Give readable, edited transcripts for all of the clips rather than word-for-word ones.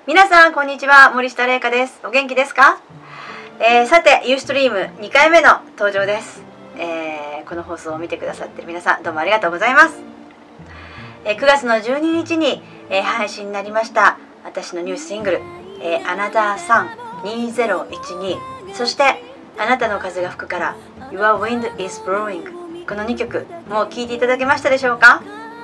皆さんこんにちは、森下玲香です。お元気ですか？さて、ユーストリーム2回目の登場です。この放送を見てくださっている皆さん、どうもありがとうございます。9月の12日に、配信になりました私のニュースシングル「Another Sun 2012」、そして「あなたの風が吹くから Your Wind is Blowing」、この2曲もう聴いていただけましたでしょうか？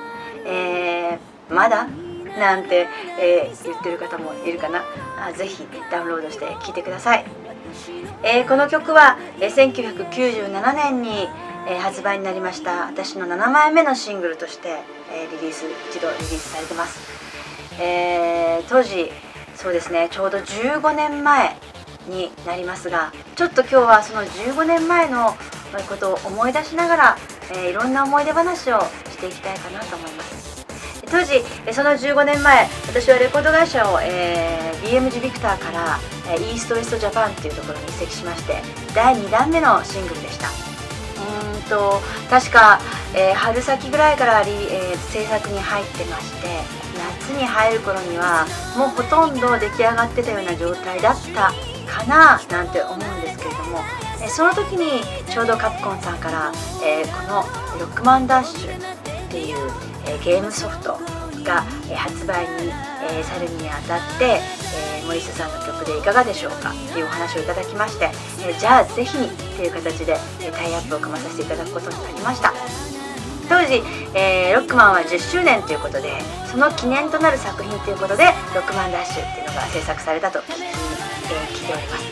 まだなんて、言ってる方もいるかな。ぜひダウンロードして聴いてください。この曲は、1997年に、発売になりました私の7枚目のシングルとして、一度リリースされてます。当時そうですね、ちょうど15年前になりますが、ちょっと今日はその15年前のことを思い出しながら、いろんな思い出話をしていきたいかなと思います。当時その15年前、私はレコード会社を、BMG ビクターからイーストウェストジャパンっていうところに移籍しまして、第2弾目のシングルでした。確か、春先ぐらいから、制作に入ってまして、夏に入る頃にはもうほとんど出来上がってたような状態だったかななんて思うんですけれども、その時にちょうどカプコンさんから、この「ロックマンダッシュ」っていうゲームソフトが発売にされるにあたって、森下さんの曲でいかがでしょうかっていうお話をいただきまして、じゃあぜひっていう形でタイアップを組まさせていただくことになりました。当時、ロックマンは10周年ということで、その記念となる作品ということでロックマンダッシュっていうのが制作されたと聞いております。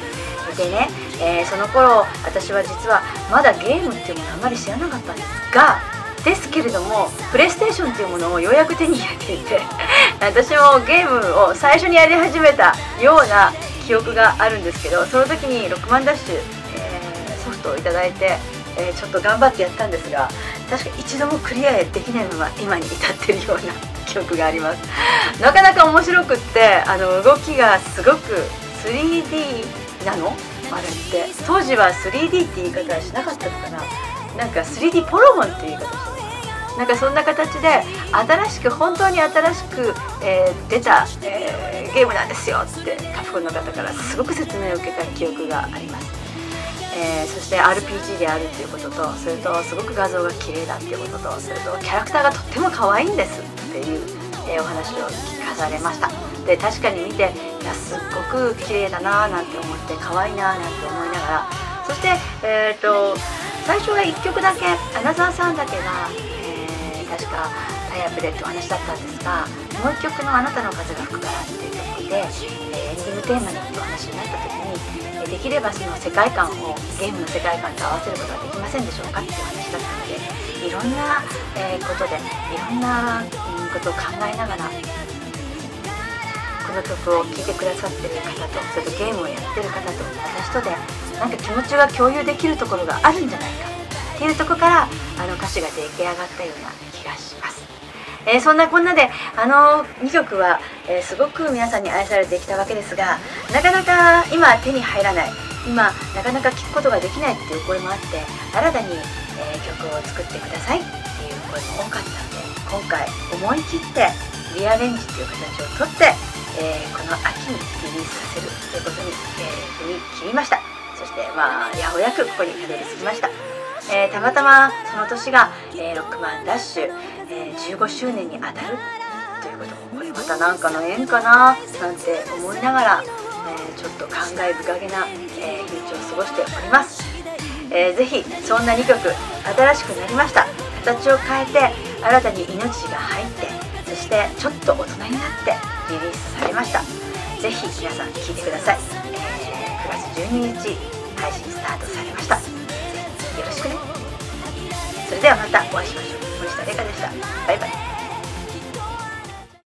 でね、その頃私は実はまだゲームっていうものをあまり知らなかったんですけれども、プレイステーションというものをようやく手に入れていて私もゲームを最初にやり始めたような記憶があるんですけど、その時にロックマンダッシュ、ソフトをいただいて、ちょっと頑張ってやったんですが、確か一度もクリアできないまま今に至ってるような記憶があります。なかなか面白くって、動きがすごく 3D なのあれって。当時は 3D って言い方はしなかったのかな。なんか 3D ポロゴンっていう言い方してる、なんかそんな形で本当に新しく、出た、ゲームなんですよってカプコンの方からすごく説明を受けた記憶があります。そして RPG であるっていうことと、それとすごく画像が綺麗だっていうことと、それとキャラクターがとっても可愛いんですっていう、お話を聞かされました。で、確かに見て、いやすっごく綺麗だなーなんて思って、可愛いなーなんて思いながら、そして最初は1曲だけ、アナザーさんだけが、確かタイアップでってお話だったんですが、もう1曲の「あなたの風が吹くから」っていう曲で、エンディングテーマにってお話になった時に、できればその世界観をゲームの世界観と合わせることはできませんでしょうかっていう話だったので、いろんな、ことでいろんな、ことを考えながらこの曲を聴いてくださってる方と、それとゲームをやってる方と私とでなんか気持ちが共有できるところがあるんじゃないかっていうところから歌詞が出来上がったような気がします。そんなこんなで2曲は、すごく皆さんに愛されてきたわけですが、なかなか今手に入らない、今なかなか聴くことができないっていう声もあって、新たに、曲を作ってくださいっていう声も多かったので、今回思い切ってリアレンジっていう形をとって、この秋にリリースさせるということに、踏み切りました。そしてようやくここにたどり着きました。たまたまその年が、ロックマンダッシュ、15周年にあたるということも、これまた何かの縁かななんて思いながら、ちょっと感慨深げな、日にちを過ごしております。ぜひそんな2曲新しくなりました。形を変えて新たに命が入って、そしてちょっと大人になってリリースされました。ぜひ皆さん聴いてください。9月12日配信スタートされました。ぜひよろしくね。それではまたお会いしましょう。森下玲香でした。バイバイ。